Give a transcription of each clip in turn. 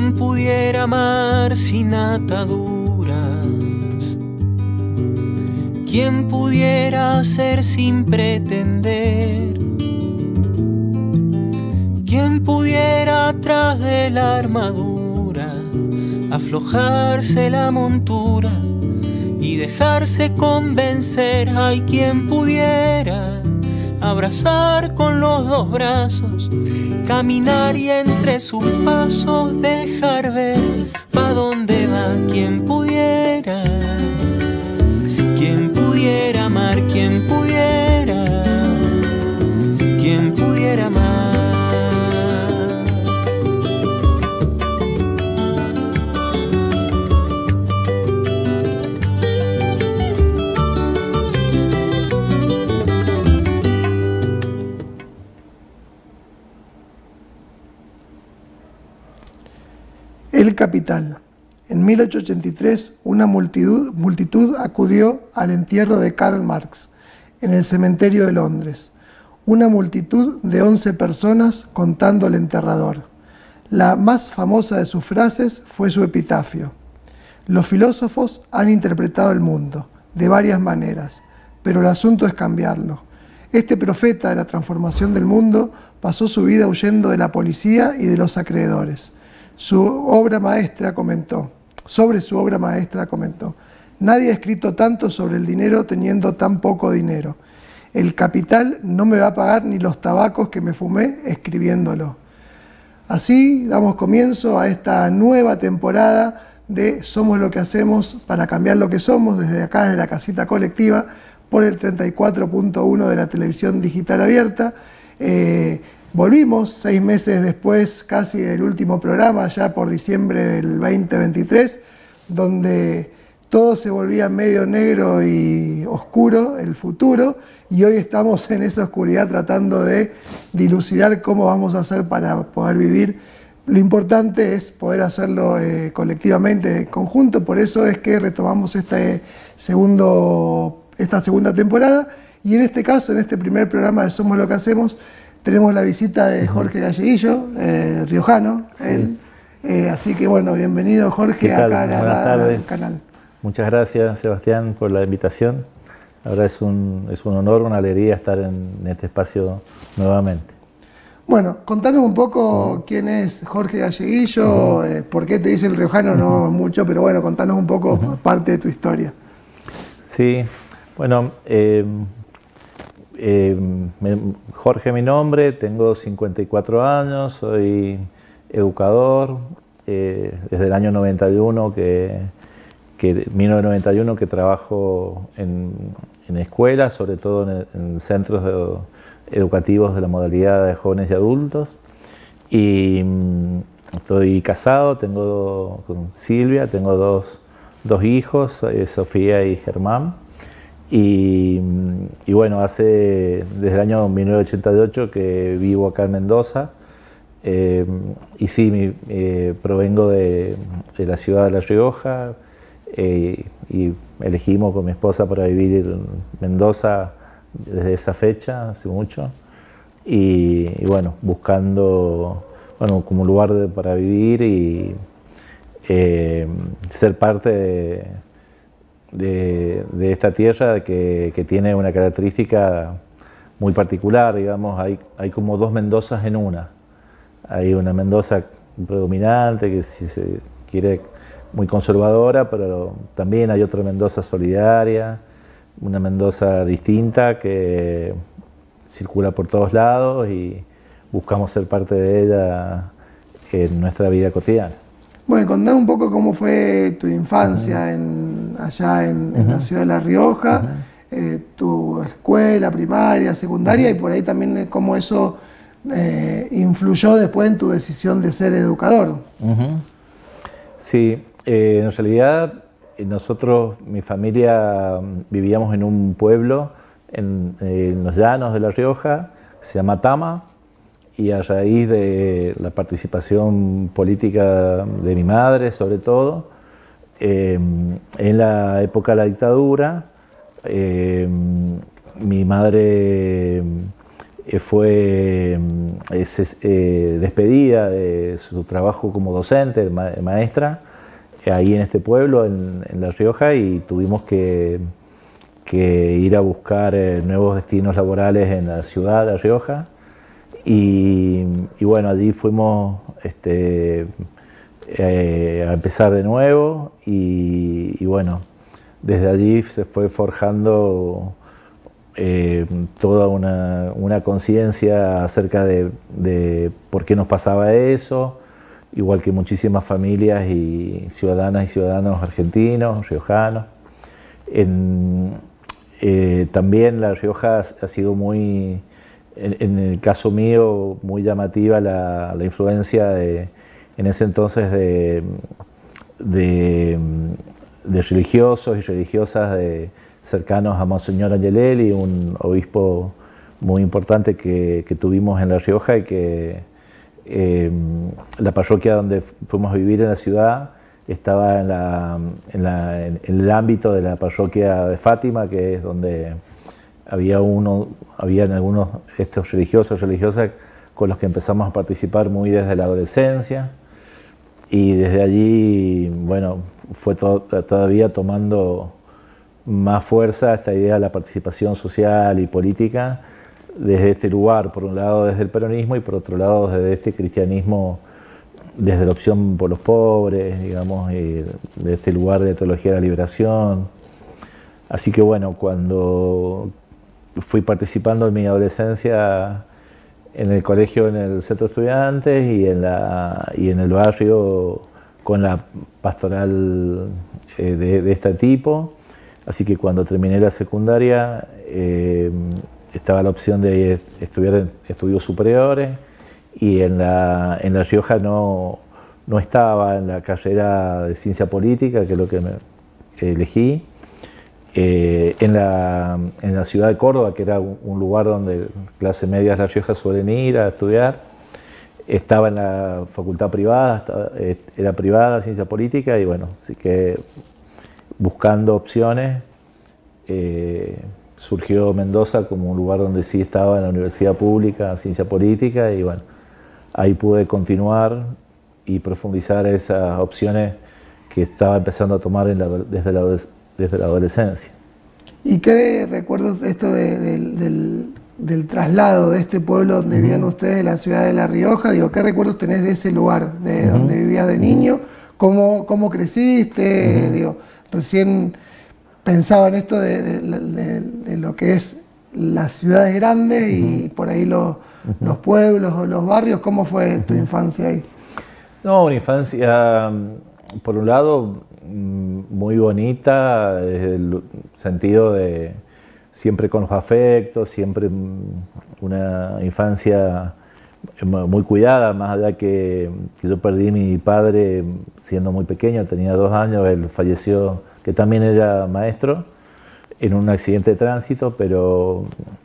¿Quién pudiera amar sin ataduras? ¿Quién pudiera ser sin pretender? ¿Quién pudiera tras de la armadura aflojarse la montura y dejarse convencer? Hay quien pudiera abrazar con los dos brazos, caminar y entre sus pasos dejar ver pa' dónde va. Quien pudiera amar, quien pudiera amar. El Capital. En 1883, una multitud acudió al entierro de Karl Marx en el cementerio de Londres. Una multitud de 11 personas contando al enterrador. La más famosa de sus frases fue su epitafio: los filósofos han interpretado el mundo de varias maneras, pero el asunto es cambiarlo. Este profeta de la transformación del mundo pasó su vida huyendo de la policía y de los acreedores. Sobre su obra maestra comentó: nadie ha escrito tanto sobre el dinero teniendo tan poco dinero. El capital no me va a pagar ni los tabacos que me fumé escribiéndolo. Así damos comienzo a esta nueva temporada de Somos lo que hacemos para cambiar lo que somos, desde acá, desde la casita colectiva, por el 34.1 de la televisión digital abierta. Volvimos 6 meses después casi del último programa, ya por diciembre del 2023, donde todo se volvía medio negro y oscuro, el futuro, y hoy estamos en esa oscuridad tratando de dilucidar cómo vamos a hacer para poder vivir. Lo importante es poder hacerlo colectivamente, en conjunto, por eso es que retomamos esta segunda temporada, y en este caso, en este primer programa de Somos lo que hacemos, tenemos la visita de Jorge Galleguillo, riojano. Sí. Así que bueno, bienvenido Jorge acá al canal. Muchas gracias Sebastián por la invitación. La verdad es un honor, una alegría estar en este espacio nuevamente. Bueno, contanos un poco quién es Jorge Galleguillo, por qué te dice el riojano, no mucho, pero bueno, contanos un poco parte de tu historia. Sí, bueno, Jorge mi nombre, tengo 54 años, soy educador, desde el año 91 1991 que trabajo en escuelas, sobre todo en centros educativos de la modalidad de jóvenes y adultos. Y estoy casado, con Silvia, tengo dos hijos, Sofía y Germán. Y bueno, desde el año 1988 que vivo acá en Mendoza. Y sí, provengo de la ciudad de La Rioja, y elegimos con mi esposa para vivir en Mendoza desde esa fecha, hace mucho. Y bueno, buscando como lugar para vivir y ser parte de esta tierra que tiene una característica muy particular, digamos. Hay como dos Mendozas en una. Hay una Mendoza predominante, que si se quiere muy conservadora, pero también hay otra Mendoza solidaria, una Mendoza distinta que circula por todos lados y buscamos ser parte de ella en nuestra vida cotidiana. Bueno, contanos un poco cómo fue tu infancia allá en la ciudad de La Rioja, tu escuela primaria, secundaria, y por ahí también cómo eso influyó después en tu decisión de ser educador. Sí, en realidad nosotros, mi familia, vivíamos en un pueblo en los llanos de La Rioja, que se llama Tama, y a raíz de la participación política de mi madre, sobre todo, en la época de la dictadura, mi madre fue despedida de su trabajo como docente, maestra, ahí en este pueblo, en La Rioja, y tuvimos que ir a buscar nuevos destinos laborales en la ciudad de La Rioja. Y bueno, allí fuimos a empezar de nuevo y bueno, desde allí se fue forjando toda una conciencia acerca de por qué nos pasaba eso, igual que muchísimas familias y ciudadanas y ciudadanos argentinos, riojanos. También La Rioja ha sido muy, en el caso mío, muy llamativa la influencia en ese entonces de religiosos y religiosas cercanos a Monseñor Angelelli, un obispo muy importante que tuvimos en La Rioja, y que la parroquia donde fuimos a vivir en la ciudad estaba en el ámbito de la parroquia de Fátima, que es donde habían algunos estos religiosos, religiosas con los que empezamos a participar muy desde la adolescencia, y desde allí, bueno, fue todavía tomando más fuerza esta idea de la participación social y política desde este lugar, por un lado desde el peronismo y por otro lado desde este cristianismo, desde la opción por los pobres, digamos, y de este lugar de teología de la liberación. Así que bueno, cuando fui participando en mi adolescencia en el colegio, en el centro de estudiantes y en el barrio con la pastoral de este tipo. Así que cuando terminé la secundaria estaba la opción de estudiar en estudios superiores, y en La Rioja no estaba en la carrera de ciencia política, que es lo que me elegí. En la ciudad de Córdoba, que era un lugar donde clase media de La Rioja suelen ir a estudiar, estaba en la facultad privada, era privada, ciencia política, y bueno, así que buscando opciones, surgió Mendoza como un lugar donde sí estaba en la universidad pública, ciencia política, y bueno, ahí pude continuar y profundizar esas opciones que estaba empezando a tomar desde la adolescencia. ¿Y qué recuerdos de esto del traslado de este pueblo donde vivían ustedes, de la ciudad de La Rioja? Digo, ¿qué recuerdos tenés de ese lugar, de donde vivías de niño? ¿Cómo creciste? Digo, recién pensaba en esto de lo que es las ciudades grandes y por ahí los pueblos o los barrios. ¿Cómo fue tu infancia ahí? No, una infancia, por un lado, muy bonita, desde el sentido de siempre con los afectos, siempre una infancia muy cuidada, más allá que yo perdí a mi padre siendo muy pequeño, tenía 2 años, él falleció, que también era maestro, en un accidente de tránsito, pero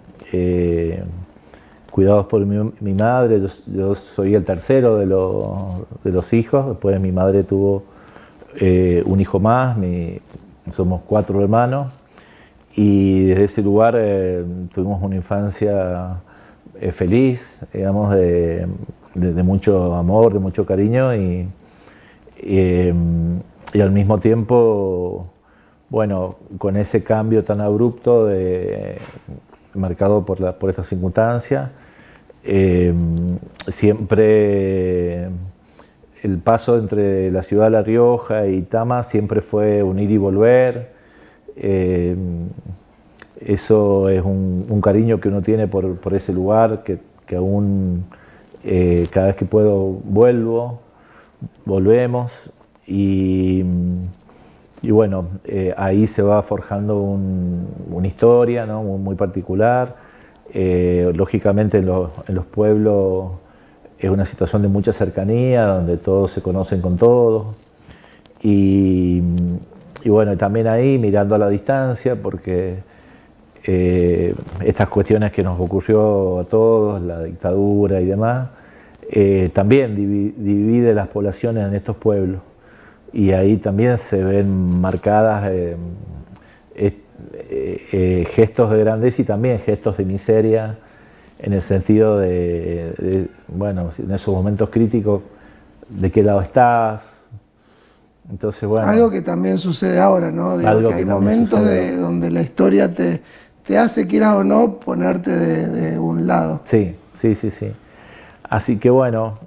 cuidados por mi madre. Yo soy el tercero de los hijos, después mi madre tuvo un hijo más, somos 4 hermanos, y desde ese lugar tuvimos una infancia feliz, digamos, de mucho amor, de mucho cariño, y al mismo tiempo, bueno, con ese cambio tan abrupto marcado por esta circunstancia, siempre el paso entre la ciudad de La Rioja y Tama siempre fue un ir y volver. Eso es un cariño que uno tiene por ese lugar, que aún cada vez que puedo volvemos, y bueno, ahí se va forjando una historia, ¿no? muy particular. Lógicamente en los pueblos es una situación de mucha cercanía, donde todos se conocen con todos, y bueno, también ahí mirando a la distancia, porque estas cuestiones que nos ocurrió a todos, la dictadura y demás, también divide las poblaciones en estos pueblos, y ahí también se ven marcadas gestos de grandeza y también gestos de miseria en el sentido bueno, en esos momentos críticos, de qué lado estás. Entonces, bueno, algo que también sucede ahora, ¿no? Digo, que hay momentos donde la historia te hace, quieras o no, ponerte de un lado. Sí. Así que bueno,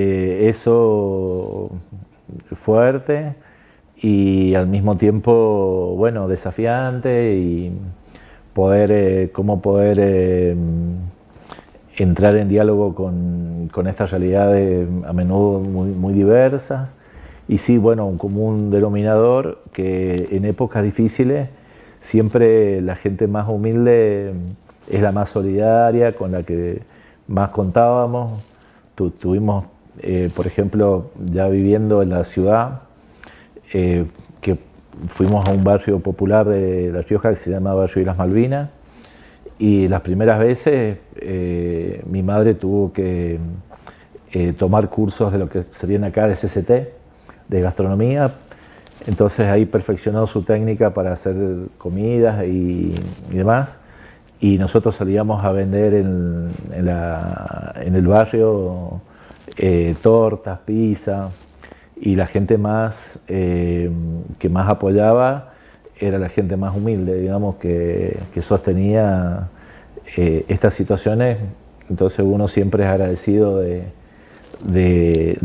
eso fuerte y al mismo tiempo, bueno, desafiante, y cómo poder entrar en diálogo con estas realidades a menudo muy diversas. Y sí, bueno, un común denominador que en épocas difíciles siempre la gente más humilde es la más solidaria, con la que más contábamos. Tuvimos, por ejemplo, ya viviendo en la ciudad, que fuimos a un barrio popular de La Rioja que se llama Barrio Islas Malvinas, y las primeras veces mi madre tuvo que tomar cursos de lo que serían acá de CCT, de gastronomía. Entonces ahí perfeccionó su técnica para hacer comidas y demás, y nosotros salíamos a vender en el barrio tortas, pizza, y la gente que más apoyaba era la gente más humilde, digamos, que sostenía estas situaciones. Entonces uno siempre es agradecido de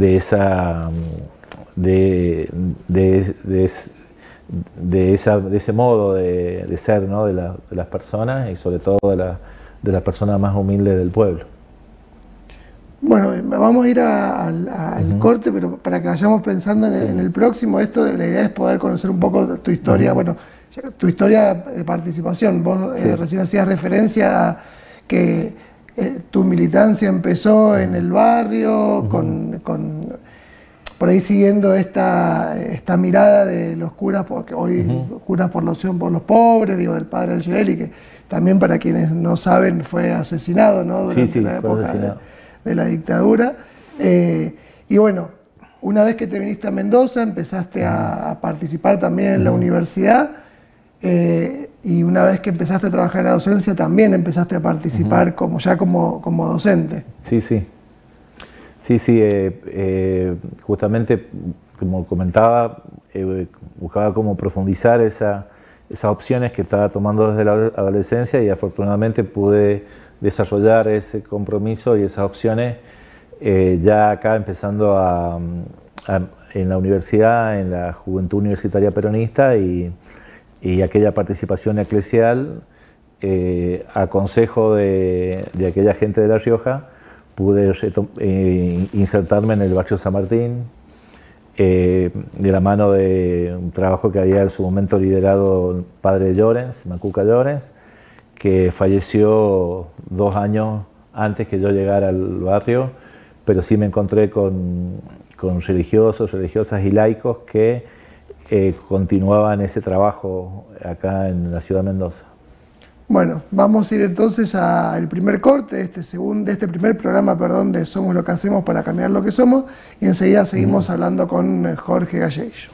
ese modo de ser, ¿no? de las personas, y sobre todo de las personas más humildes del pueblo. Bueno, vamos a ir al corte, pero para que vayamos pensando en el próximo, la idea es poder conocer un poco tu historia, bueno, tu historia de participación. Vos recién hacías referencia a que tu militancia empezó en el barrio, por ahí siguiendo esta mirada de los curas, porque hoy curas por la opción por los pobres, digo, del padre Algebeli, que también, para quienes no saben, fue asesinado, ¿no? Durante la época de la dictadura. Y bueno, una vez que te viniste a Mendoza, empezaste a participar también en la universidad, y una vez que empezaste a trabajar en la docencia, también empezaste a participar como docente. Sí, justamente, como comentaba, buscaba cómo profundizar esas opciones que estaba tomando desde la adolescencia, y afortunadamente pude desarrollar ese compromiso y esas opciones ya acá, empezando en la universidad, en la Juventud Universitaria Peronista, y aquella participación eclesial, a consejo de aquella gente de La Rioja. Pude insertarme en el barrio San Martín, de la mano de un trabajo que había en su momento liderado el padre Llorens, Macuca Llorens, que falleció 2 años antes que yo llegara al barrio, pero sí me encontré con religiosos, religiosas y laicos que continuaban ese trabajo acá en la ciudad de Mendoza. Bueno, vamos a ir entonces al primer corte de este primer programa, de Somos lo que hacemos para cambiar lo que somos, y enseguida seguimos hablando con Jorge Galleguillo.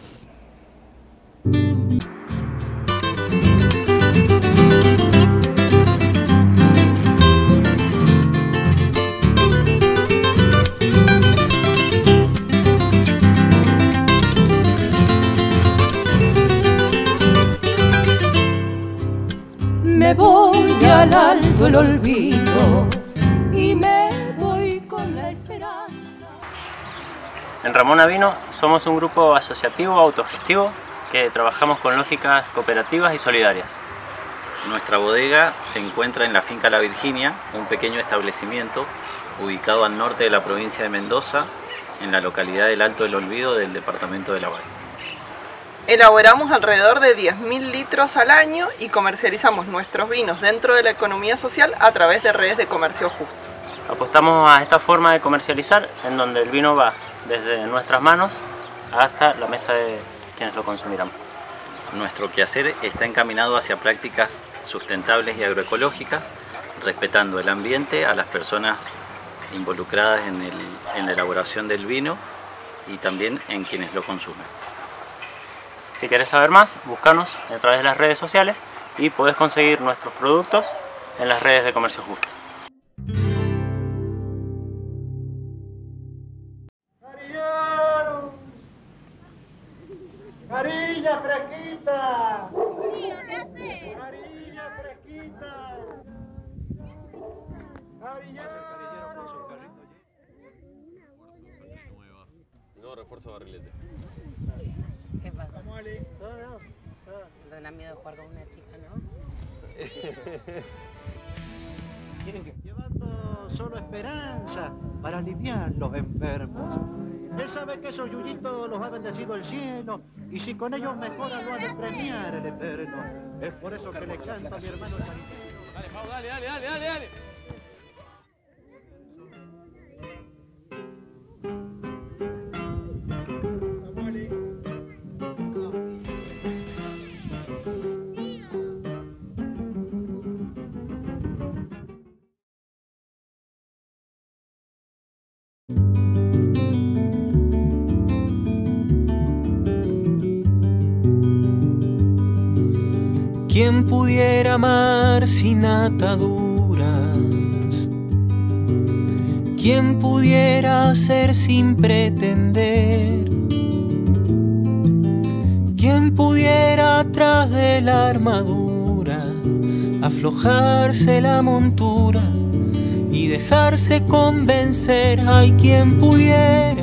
Me voy al alto el olvido y me voy con la esperanza. En Ramón Avino somos un grupo asociativo autogestivo que trabajamos con lógicas cooperativas y solidarias. Nuestra bodega se encuentra en la finca La Virginia, un pequeño establecimiento ubicado al norte de la provincia de Mendoza, en la localidad del Alto del Olvido del departamento de La Valle. Elaboramos alrededor de 10.000 litros al año y comercializamos nuestros vinos dentro de la economía social a través de redes de comercio justo. Apostamos a esta forma de comercializar, en donde el vino va desde nuestras manos hasta la mesa de quienes lo consumirán. Nuestro quehacer está encaminado hacia prácticas sustentables y agroecológicas, respetando el ambiente, a las personas involucradas en la elaboración del vino y también en quienes lo consumen. Si querés saber más, búscanos a través de las redes sociales y podés conseguir nuestros productos en las redes de comercio justo. fresquita! Tío, ¿qué haces? ¡Harina fresquita! ¡Harina! No, refuerzo barrilete. ¿Qué pasa? No da miedo jugar con una chica, ¿no? Llevando solo esperanza para aliviar los enfermos. Él sabe que esos yuyitos los ha bendecido el cielo, y si con ellos mejora lo ha de premiar el Eterno. Es por eso que le canto a mi hermano Charitino. Dale, Pau, dale. ¿Quién pudiera amar sin ataduras? ¿Quién pudiera ser sin pretender? ¿Quién pudiera tras de la armadura aflojarse la montura y dejarse convencer? Hay quien pudiera.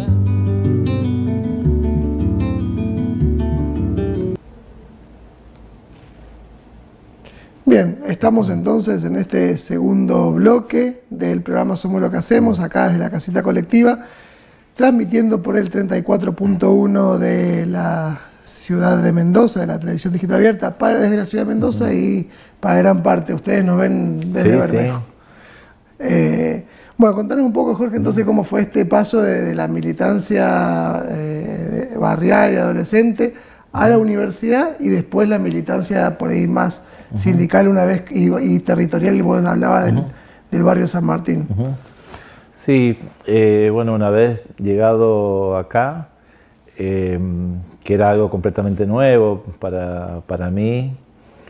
Bien, estamos entonces en este segundo bloque del programa Somos lo que hacemos, acá desde la casita colectiva, transmitiendo por el 34.1 de la ciudad de Mendoza, de la televisión digital abierta, desde la ciudad de Mendoza y para gran parte. Ustedes nos ven desde Bermejo. Sí. Bueno, contanos un poco, Jorge, entonces cómo fue este paso de la militancia barrial y adolescente a la universidad y después la militancia por ahí más sindical una vez y territorial, y vos hablabas del barrio San Martín. Sí, bueno, una vez llegado acá, que era algo completamente nuevo para mí,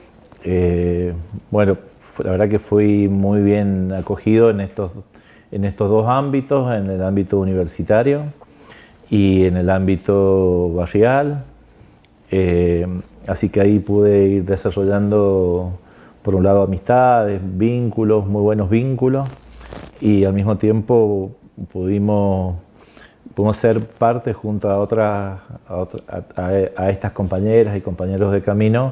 bueno, la verdad que fui muy bien acogido en estos dos ámbitos, en el ámbito universitario y en el ámbito barrial. Así que ahí pude ir desarrollando, por un lado, amistades, vínculos, muy buenos vínculos, y al mismo tiempo pudimos ser parte junto a estas compañeras y compañeros de camino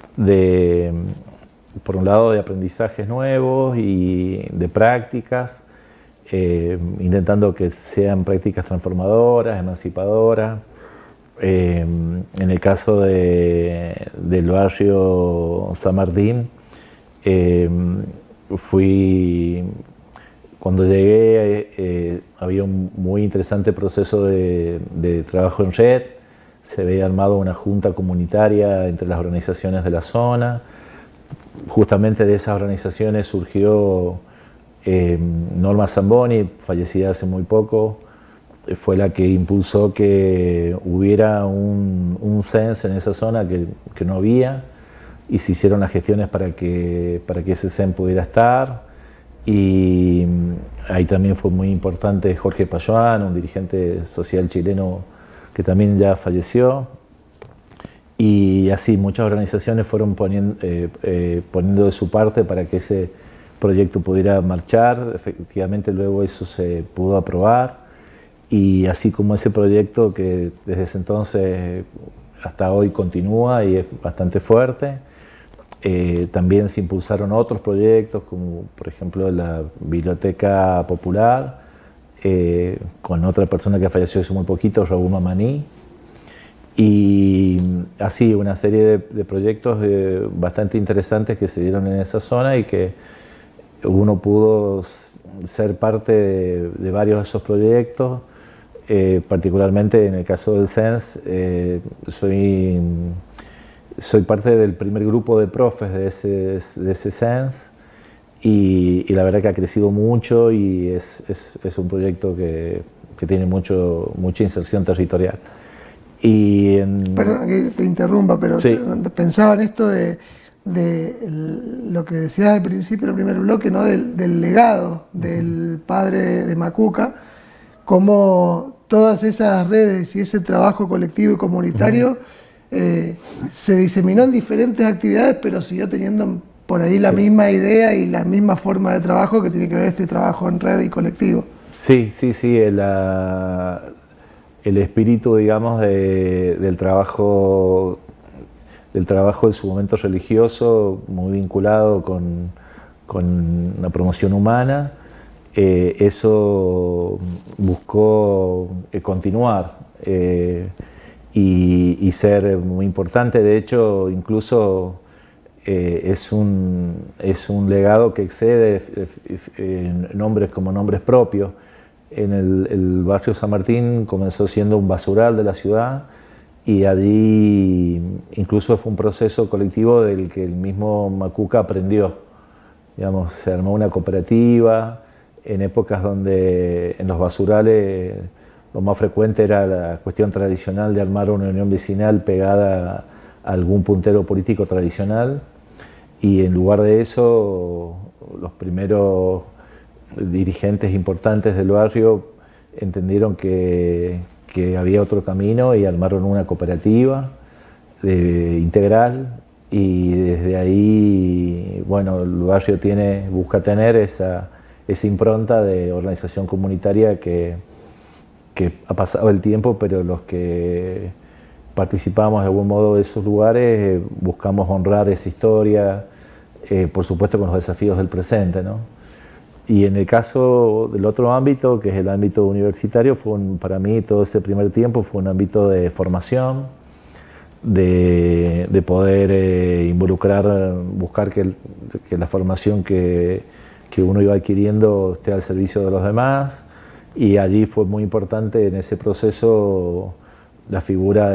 por un lado, de aprendizajes nuevos y de prácticas, intentando que sean prácticas transformadoras, emancipadoras. En el caso del barrio San Martín, cuando llegué había un muy interesante proceso de trabajo en red. Se había armado una junta comunitaria entre las organizaciones de la zona. Justamente de esas organizaciones surgió Norma Zamboni, fallecida hace muy poco. Fue la que impulsó que hubiera un CENS en esa zona que no había, y se hicieron las gestiones para que ese CENS pudiera estar. Y ahí también fue muy importante Jorge Payán, un dirigente social chileno que también ya falleció. Y así muchas organizaciones fueron poniendo de su parte para que ese proyecto pudiera marchar. Efectivamente luego eso se pudo aprobar. Y así como ese proyecto que desde ese entonces hasta hoy continúa y es bastante fuerte, también se impulsaron otros proyectos, como por ejemplo la Biblioteca Popular, con otra persona que falleció hace muy poquito, Raúl Mamaní, y así una serie de proyectos bastante interesantes que se dieron en esa zona y que uno pudo ser parte de varios de esos proyectos. Particularmente en el caso del CENS, soy parte del primer grupo de profes de ese CENS, y la verdad que ha crecido mucho y es un proyecto que tiene mucha inserción territorial. Perdón que te interrumpa, pero sí, pensaba en esto de lo que decías al principio del primer bloque, ¿no? del legado del padre de Macuca, como todas esas redes y ese trabajo colectivo y comunitario se diseminó en diferentes actividades, pero siguió teniendo por ahí la misma idea y la misma forma de trabajo que tiene que ver este trabajo en red y colectivo. Sí, el espíritu, digamos, del trabajo en su momento religioso, muy vinculado con la promoción humana, eso buscó continuar y ser muy importante. De hecho, incluso es un legado que excede nombres como nombres propios. En el barrio San Martín comenzó siendo un basural de la ciudad y allí incluso fue un proceso colectivo del que el mismo Macuca aprendió. Digamos, se armó una cooperativa en épocas donde en los basurales lo más frecuente era la cuestión tradicional de armar una unión vecinal pegada a algún puntero político tradicional, y en lugar de eso los primeros dirigentes importantes del barrio entendieron que había otro camino y armaron una cooperativa integral, y desde ahí, bueno, el barrio busca tener esa impronta de organización comunitaria que ha pasado el tiempo, pero los que participamos de algún modo de esos lugares buscamos honrar esa historia, por supuesto con los desafíos del presente, ¿no? Y en el caso del otro ámbito, que es el ámbito universitario, para mí todo ese primer tiempo fue un ámbito de formación, de poder involucrar, buscar que la formación que uno iba adquiriendo esté al servicio de los demás, y allí fue muy importante en ese proceso la figura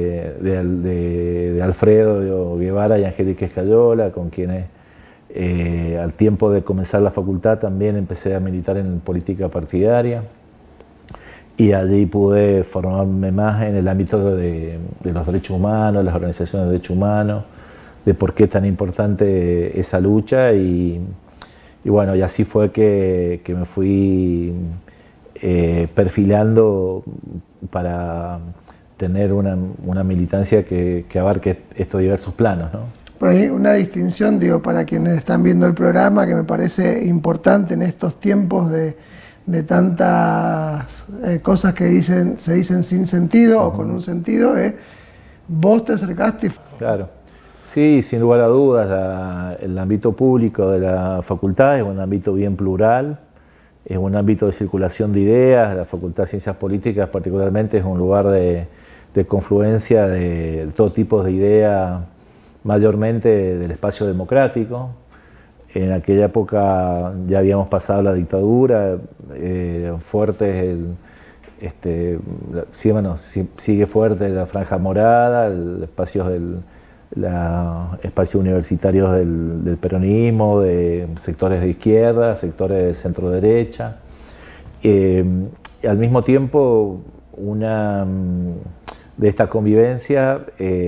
de Alfredo Guevara y Angélica Escayola, con quienes al tiempo de comenzar la facultad también empecé a militar en política partidaria, y allí pude formarme más en el ámbito de los derechos humanos, las organizaciones de derechos humanos, de por qué es tan importante esa lucha, y bueno, y así fue que me fui perfilando para tener una militancia que abarque estos diversos planos, ¿no? Por ahí una distinción, digo, para quienes están viendo el programa, que me parece importante en estos tiempos de tantas cosas que se dicen sin sentido o con un sentido, vos te acercaste. Claro, sí, sin lugar a dudas, el ámbito público de la facultad es un ámbito bien plural, es un ámbito de circulación de ideas. La Facultad de Ciencias Políticas particularmente es un lugar de confluencia de todo tipo de ideas, mayormente del espacio democrático. En aquella época ya habíamos pasado la dictadura, fuerte sigue fuerte la franja morada, el espacios espacios universitarios del peronismo, de sectores de izquierda, sectores de centro derecha. Al mismo tiempo, de esta convivencia,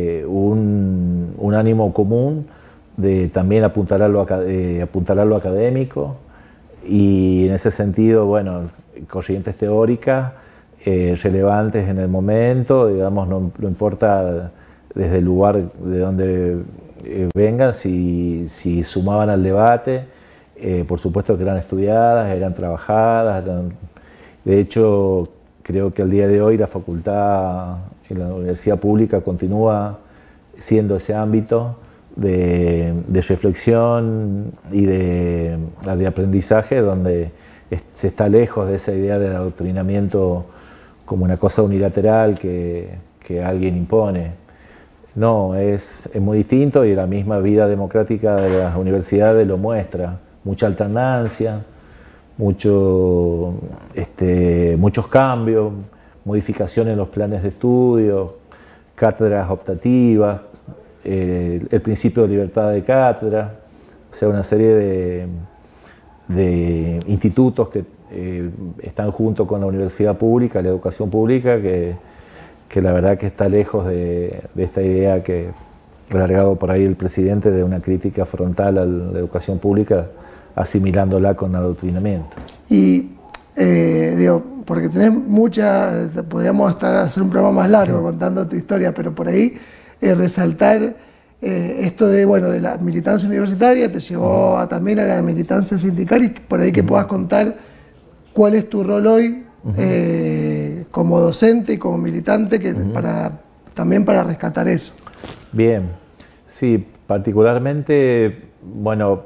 un ánimo común de también apuntalar lo académico, y en ese sentido, bueno, corrientes teóricas relevantes en el momento, digamos, no importa desde el lugar de donde vengan, si sumaban al debate, por supuesto que eran estudiadas, eran trabajadas, de hecho, creo que al día de hoy la facultad en la universidad pública continúa siendo ese ámbito de reflexión y de aprendizaje, donde se está lejos de esa idea del adoctrinamiento como una cosa unilateral que alguien impone. No, es muy distinto, y la misma vida democrática de las universidades lo muestra. Mucha alternancia, muchos cambios, modificaciones en los planes de estudio, cátedras optativas, el principio de libertad de cátedra, o sea, una serie de institutos que están junto con la universidad pública, la educación pública, que la verdad que está lejos de esta idea que ha alargado por ahí el presidente de una crítica frontal a la educación pública, asimilándola con adoctrinamiento. Y digo, porque tenés podríamos hacer un programa más largo contando tu historia, pero por ahí resaltar esto de, bueno, de la militancia universitaria, te llevó también a la militancia sindical, y por ahí que puedas contar cuál es tu rol hoy como docente y como militante, que también para rescatar eso. Bien, sí, particularmente, bueno,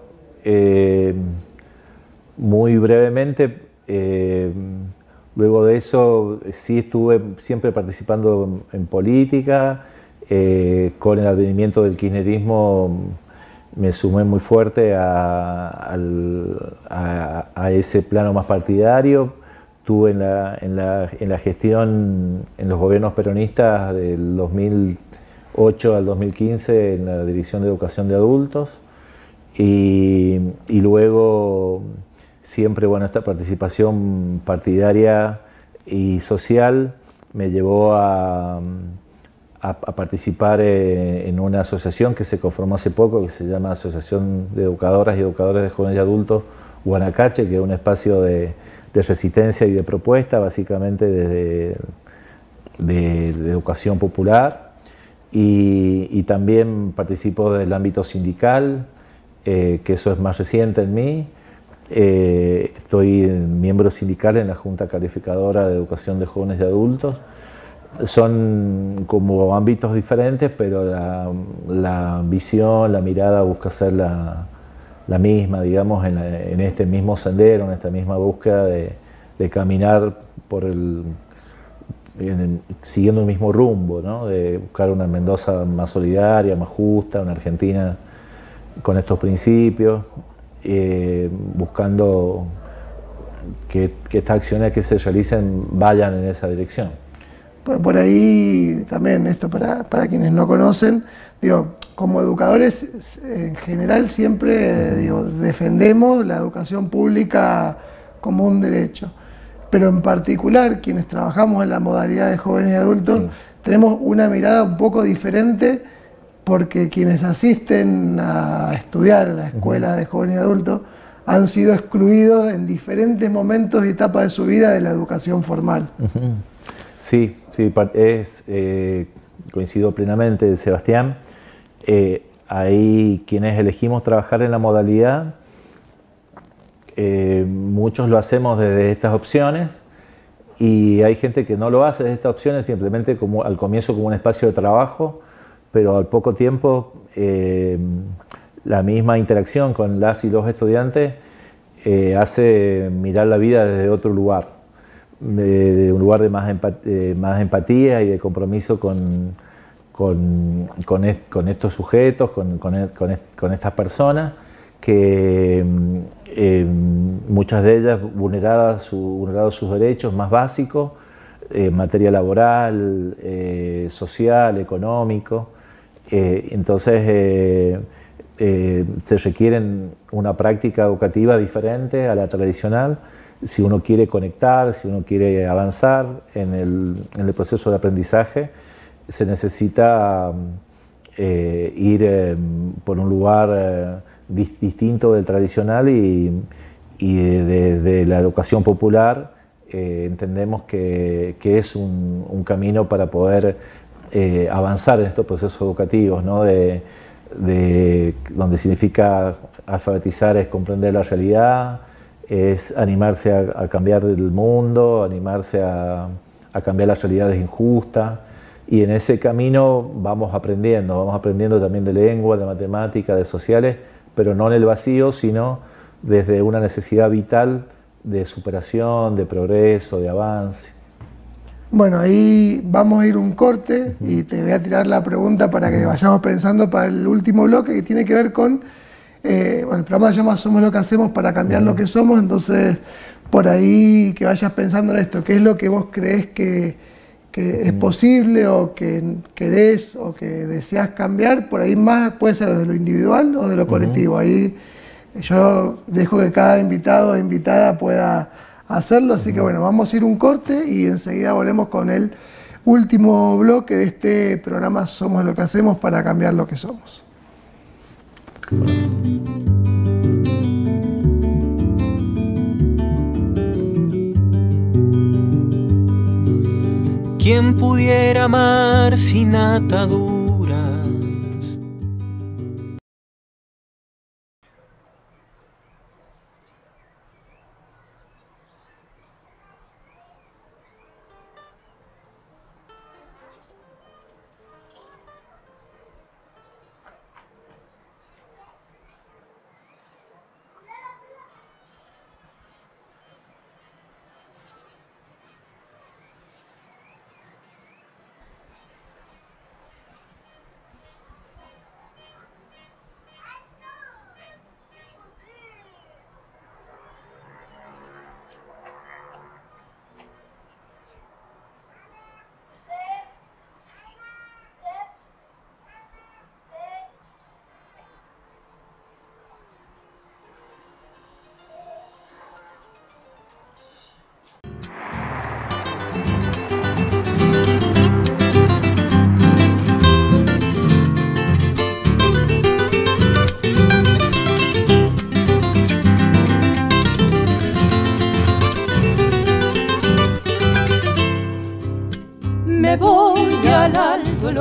muy brevemente, luego de eso sí estuve siempre participando en política. Con el advenimiento del kirchnerismo me sumé muy fuerte a ese plano más partidario. Estuve en la gestión en los gobiernos peronistas del 2008 al 2015 en la Dirección de Educación de Adultos, y luego siempre, bueno, esta participación partidaria y social me llevó a participar en una asociación que se conformó hace poco, que se llama Asociación de Educadoras y Educadores de Jóvenes y Adultos Guanacache, que es un espacio de resistencia y de propuesta, básicamente de educación popular, y también participo del ámbito sindical, que eso es más reciente en mí. Estoy miembro sindical en la Junta Calificadora de Educación de Jóvenes y Adultos. Son como ámbitos diferentes, pero la visión, la mirada busca ser la misma, digamos, en este mismo sendero, en esta misma búsqueda de caminar siguiendo el mismo rumbo, ¿no? De buscar una Mendoza más solidaria, más justa, una Argentina con estos principios, buscando que estas acciones que se realicen vayan en esa dirección. Por ahí también, esto para quienes no conocen, digo, como educadores en general siempre defendemos la educación pública como un derecho, pero en particular quienes trabajamos en la modalidad de jóvenes y adultos tenemos una mirada un poco diferente, porque quienes asisten a estudiar en la escuela de jóvenes y adultos han sido excluidos en diferentes momentos y etapas de su vida de la educación formal. Sí, coincido plenamente, Sebastián. Ahí quienes elegimos trabajar en la modalidad, muchos lo hacemos desde estas opciones, y hay gente que no lo hace desde estas opciones, simplemente como al comienzo como un espacio de trabajo, pero al poco tiempo la misma interacción con las y los estudiantes hace mirar la vida desde otro lugar. De un lugar de más empatía y de compromiso con estos sujetos, con estas personas, que muchas de ellas vulnerados sus derechos más básicos, en materia laboral, social, económico. Entonces se requieren una práctica educativa diferente a la tradicional, si uno quiere conectar, si uno quiere avanzar en el proceso de aprendizaje. Se necesita ir por un lugar distinto del tradicional, y de la educación popular entendemos que es un camino para poder avanzar en estos procesos educativos, ¿no? Donde significa alfabetizar es comprender la realidad, es animarse a cambiar el mundo, animarse a cambiar las realidades injustas, y en ese camino vamos aprendiendo también de lengua, de matemática, de sociales, pero no en el vacío, sino desde una necesidad vital de superación, de progreso, de avance. Bueno, ahí vamos a ir un corte y te voy a tirar la pregunta para que vayamos pensando para el último bloque, que tiene que ver con, bueno, el programa se llama Somos lo que hacemos para cambiar lo que somos, entonces por ahí que vayas pensando en esto, ¿qué es lo que vos creés que es posible o que querés o que deseas cambiar? Por ahí más puede ser de lo individual o de lo colectivo. Ahí yo dejo que cada invitado o invitada pueda hacerlo, así que bueno, vamos a ir un corte y enseguida volvemos con el último bloque de este programa Somos lo que hacemos para cambiar lo que somos. ¿Quién pudiera amar sin ataduras?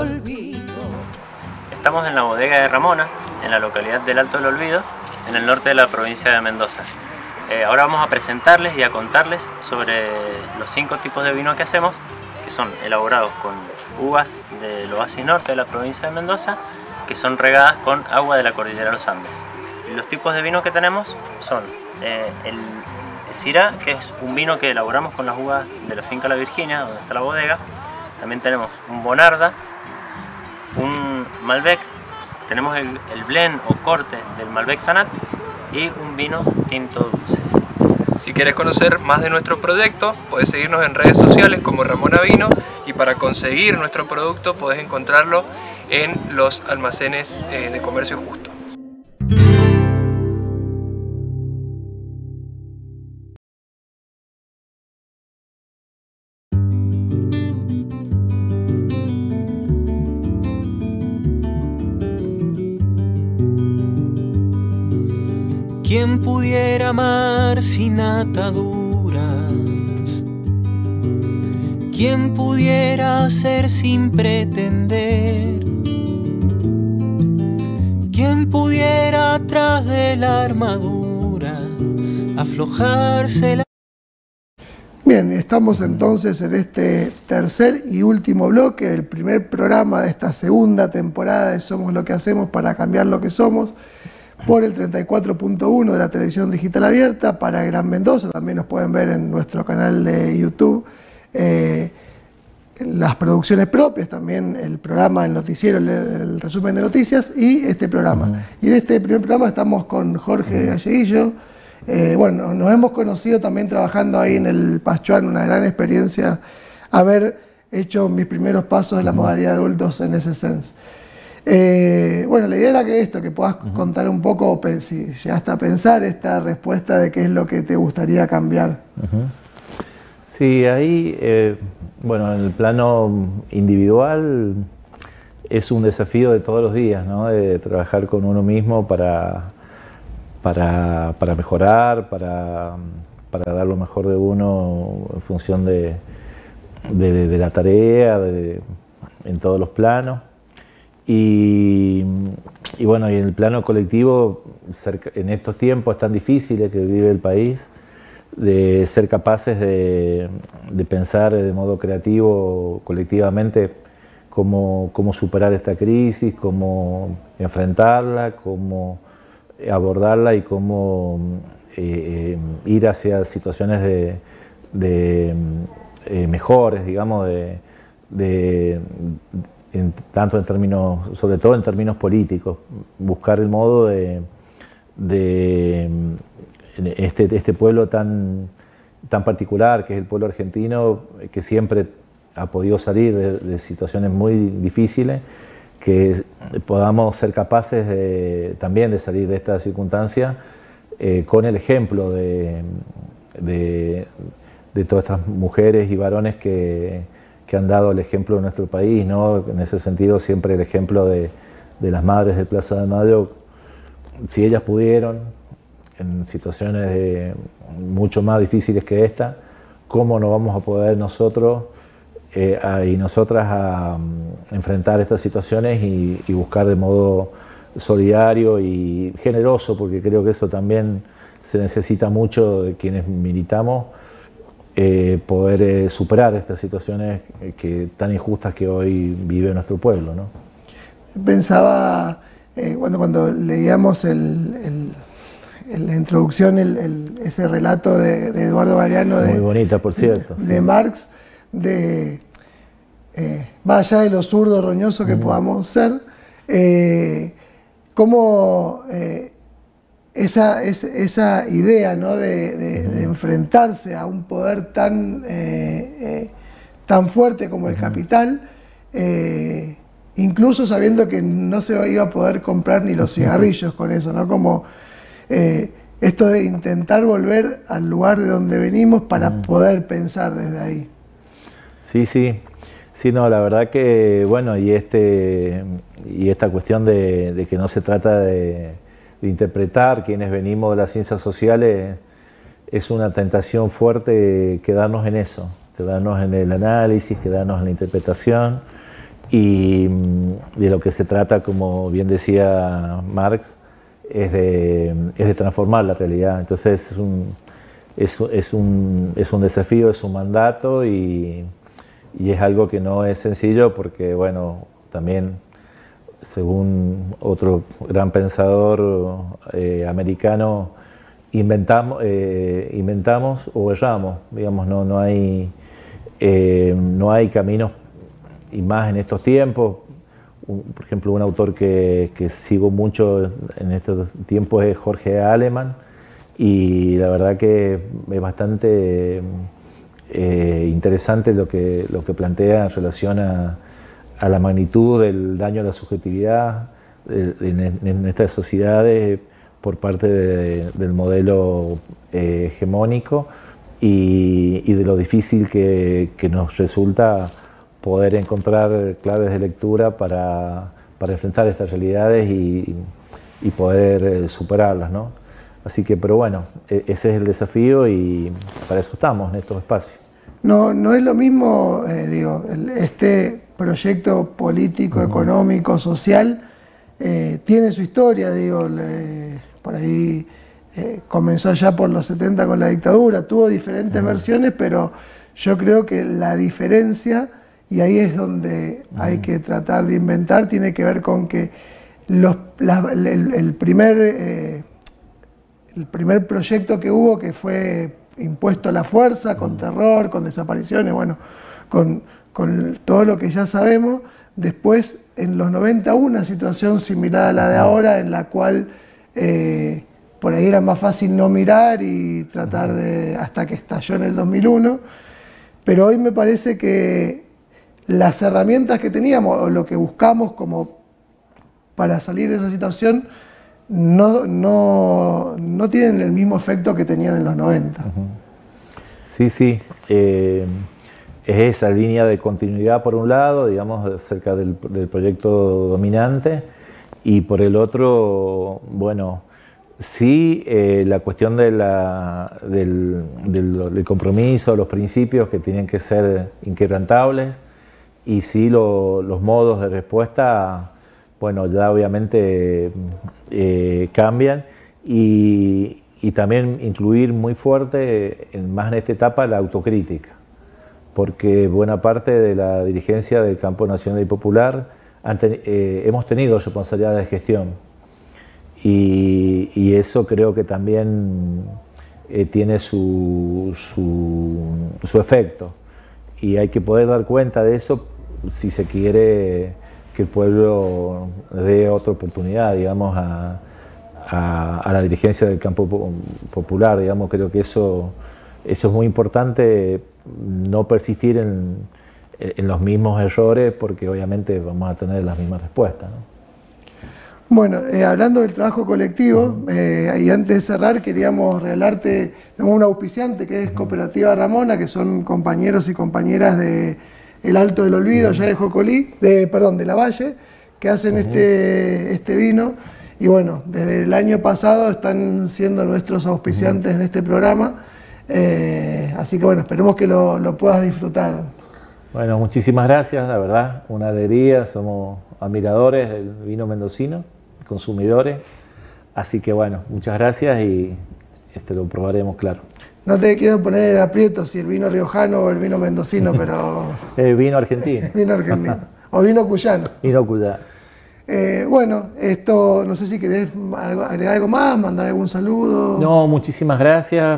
olvido. Estamos en la bodega de Ramona, en la localidad del Alto del Olvido, en el norte de la provincia de Mendoza. Ahora vamos a presentarles y a contarles sobre los 5 tipos de vino que hacemos, que son elaborados con uvas del oasis norte de la provincia de Mendoza, que son regadas con agua de la cordillera de los Andes. Los tipos de vino que tenemos son el Syrah, que es un vino que elaboramos con las uvas de la finca La Virginia, donde está la bodega. También tenemos un Bonarda, un Malbec, tenemos el blend o corte del Malbec Tanat y un vino tinto dulce. Si quieres conocer más de nuestro proyecto, puedes seguirnos en redes sociales como Ramona Vino, y para conseguir nuestro producto puedes encontrarlo en los almacenes de comercio justo. ¿Quién pudiera amar sin ataduras? ¿Quién pudiera ser sin pretender? ¿Quién pudiera tras de la armadura aflojarse la... Bien, estamos entonces en este tercer y último bloque del primer programa de esta segunda temporada de Somos lo que hacemos para cambiar lo que somos, por el 34.1 de la televisión digital abierta para Gran Mendoza. También nos pueden ver en nuestro canal de YouTube las producciones propias, también el programa, el noticiero, el resumen de noticias y este programa. Y en este primer programa estamos con Jorge Galleguillo. Bueno, nos hemos conocido también trabajando ahí en el Pachuan, una gran experiencia haber hecho mis primeros pasos en la modalidad de adultos en ese sense. Bueno, la idea era que puedas contar un poco, si llegaste a pensar esta respuesta de qué es lo que te gustaría cambiar. Sí, ahí, bueno, en el plano individual es un desafío de todos los días, ¿no? De trabajar con uno mismo para mejorar, para dar lo mejor de uno en función de la tarea, en todos los planos. Y bueno, y en el plano colectivo, en estos tiempos tan difíciles que vive el país, de ser capaces de pensar de modo creativo colectivamente cómo superar esta crisis, cómo enfrentarla, cómo abordarla y cómo ir hacia situaciones mejores, digamos, tanto en términos, sobre todo en términos políticos, buscar el modo este pueblo tan particular que es el pueblo argentino, que siempre ha podido salir de situaciones muy difíciles, que podamos ser capaces también de salir de esta circunstancia con el ejemplo de todas estas mujeres y varones que han dado el ejemplo de nuestro país, ¿no? En ese sentido, siempre el ejemplo de las madres de Plaza de Mayo. Si ellas pudieron, en situaciones mucho más difíciles que esta, ¿cómo no vamos a poder nosotros y nosotras a enfrentar estas situaciones y buscar de modo solidario y generoso, porque creo que eso también se necesita mucho de quienes militamos, poder superar estas situaciones tan injustas que hoy vive nuestro pueblo, ¿no? Pensaba, cuando leíamos en la introducción ese relato de Eduardo Galeano, muy bonita, por cierto, de Marx, más allá de lo zurdo, roñoso que podamos ser, cómo esa idea, ¿no? de enfrentarse a un poder tan fuerte como el capital, incluso sabiendo que no se iba a poder comprar ni los cigarrillos con eso, ¿no? Como esto de intentar volver al lugar de donde venimos para poder pensar desde ahí. Sí, sí. Sí, no, la verdad que, bueno, y esta cuestión de que no se trata de interpretar quienes venimos de las ciencias sociales, es una tentación fuerte quedarnos en eso, quedarnos en el análisis, quedarnos en la interpretación y de lo que se trata, como bien decía Marx, es de transformar la realidad. Entonces es un desafío, es un mandato y es algo que no es sencillo porque, bueno, también según otro gran pensador americano, inventamos o erramos, digamos, no hay caminos, y más en estos tiempos. Por ejemplo, un autor que sigo mucho en estos tiempos es Jorge Aleman, y la verdad que es bastante interesante lo que plantea en relación a la magnitud del daño a la subjetividad en estas sociedades por parte del modelo hegemónico y de lo difícil que nos resulta poder encontrar claves de lectura para enfrentar estas realidades y poder superarlas, ¿no? Así que, pero bueno, ese es el desafío y para eso estamos en estos espacios. No es lo mismo, este proyecto político, económico, social, tiene su historia, por ahí comenzó ya por los 70 con la dictadura, tuvo diferentes versiones, pero yo creo que la diferencia, y ahí es donde hay que tratar de inventar, tiene que ver con que el primer proyecto que hubo, que fue impuesto a la fuerza, con terror, con desapariciones, bueno, con todo lo que ya sabemos. Después, en los 90, una situación similar a la de ahora, en la cual por ahí era más fácil no mirar y tratar hasta que estalló en el 2001. Pero hoy me parece que las herramientas que teníamos, o lo que buscamos como para salir de esa situación, no tienen el mismo efecto que tenían en los 90. Sí. Es esa línea de continuidad por un lado, digamos, acerca del proyecto dominante, y por el otro, bueno, sí, la cuestión del compromiso, los principios que tienen que ser inquebrantables, y sí los modos de respuesta, bueno, ya obviamente cambian, y también incluir muy fuerte, más en esta etapa, la autocrítica, porque buena parte de la dirigencia del campo nacional y popular hemos tenido responsabilidad de gestión, y eso creo que también tiene su efecto, y hay que poder dar cuenta de eso si se quiere que el pueblo dé otra oportunidad, digamos, a la dirigencia del campo popular, digamos. Creo que eso es muy importante, no persistir en los mismos errores, porque obviamente vamos a tener las mismas respuestas, ¿no? Bueno, hablando del trabajo colectivo, y antes de cerrar queríamos regalarte un auspiciante que es Cooperativa Ramona, que son compañeros y compañeras de El Alto del Olvido, allá de Jocolí, de La Valle, que hacen este vino. Y bueno, desde el año pasado están siendo nuestros auspiciantes en este programa. Así que bueno, esperemos que lo puedas disfrutar. Bueno, muchísimas gracias, la verdad, una alegría, somos admiradores del vino mendocino, consumidores. Así que bueno, muchas gracias y lo probaremos, claro. No te quiero poner aprieto si el vino riojano o el vino mendocino, pero... El vino argentino. Vino argentino. O vino cuyano. Vino cuyano. Bueno, esto, no sé si querés agregar algo más, mandar algún saludo. No, muchísimas gracias.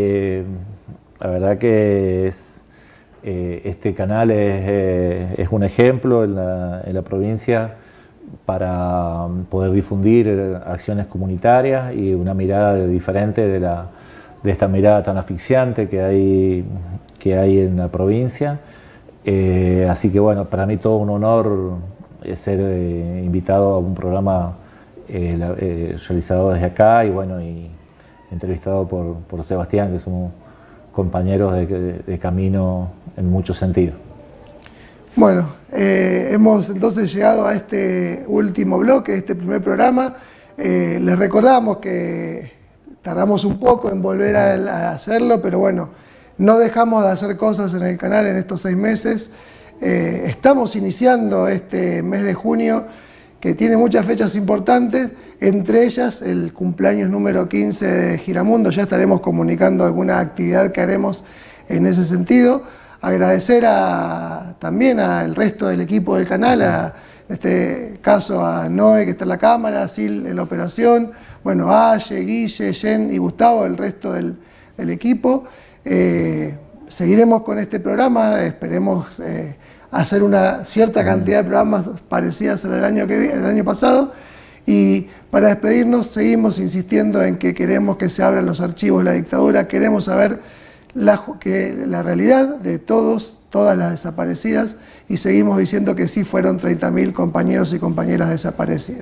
La verdad que este canal es un ejemplo en la provincia para poder difundir acciones comunitarias y una mirada diferente de esta mirada tan asfixiante que hay en la provincia. Así que bueno, para mí todo un honor ser invitado a un programa realizado desde acá y bueno, y entrevistado por Sebastián, que somos compañeros de camino en muchos sentidos. Bueno, hemos entonces llegado a este último bloque, este primer programa. Les recordamos que tardamos un poco en volver a hacerlo, pero bueno, no dejamos de hacer cosas en el canal en estos 6 meses. Estamos iniciando este mes de junio que tiene muchas fechas importantes, entre ellas el cumpleaños número 15 de Giramundo. Ya estaremos comunicando alguna actividad que haremos en ese sentido. Agradecer también al resto del equipo del canal, en este caso a Noé, que está en la cámara, a Sil en la operación, bueno, a Aye, Guille, Jen y Gustavo, el resto del equipo. Seguiremos con este programa, esperemos hacer una cierta cantidad de programas parecidas al año pasado, y para despedirnos seguimos insistiendo en que queremos que se abran los archivos de la dictadura, queremos saber la realidad de todas las desaparecidas, y seguimos diciendo que sí fueron 30.000 compañeros y compañeras desaparecidas.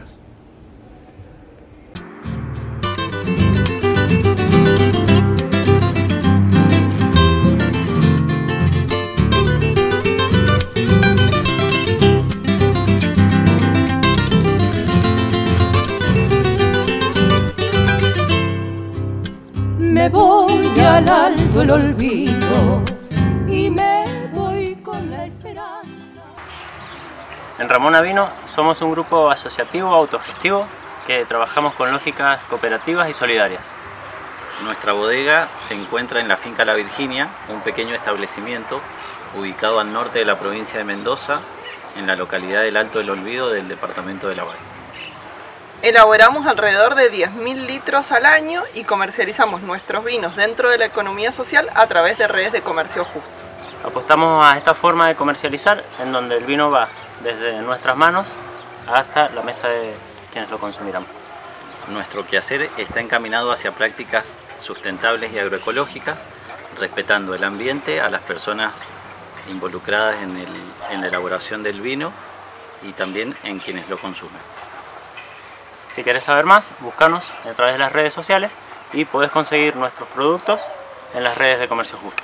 Me voy al alto el olvido y me voy con la esperanza. En Ramona Vino somos un grupo asociativo autogestivo que trabajamos con lógicas cooperativas y solidarias. Nuestra bodega se encuentra en la finca La Virginia, un pequeño establecimiento ubicado al norte de la provincia de Mendoza, en la localidad del Alto del Olvido del departamento de La Bahía. Elaboramos alrededor de 10.000 litros al año y comercializamos nuestros vinos dentro de la economía social a través de redes de comercio justo. Apostamos a esta forma de comercializar en donde el vino va desde nuestras manos hasta la mesa de quienes lo consumirán. Nuestro quehacer está encaminado hacia prácticas sustentables y agroecológicas, respetando el ambiente, a las personas involucradas en la elaboración del vino y también en quienes lo consumen. Si querés saber más, búscanos a través de las redes sociales y podés conseguir nuestros productos en las redes de comercio justo.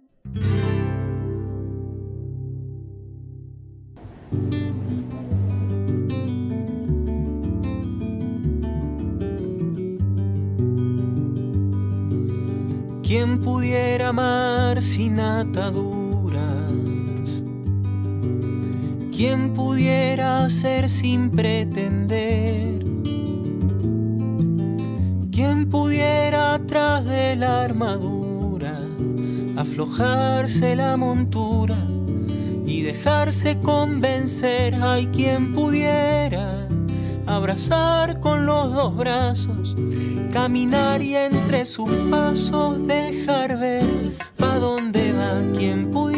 ¿Quién pudiera amar sin ataduras? ¿Quién pudiera ser sin pretender? ¿Quién pudiera atrás de la armadura aflojarse la montura y dejarse convencer? Hay quien pudiera abrazar con los dos brazos, caminar y entre sus pasos dejar ver pa' dónde va. Quien pudiera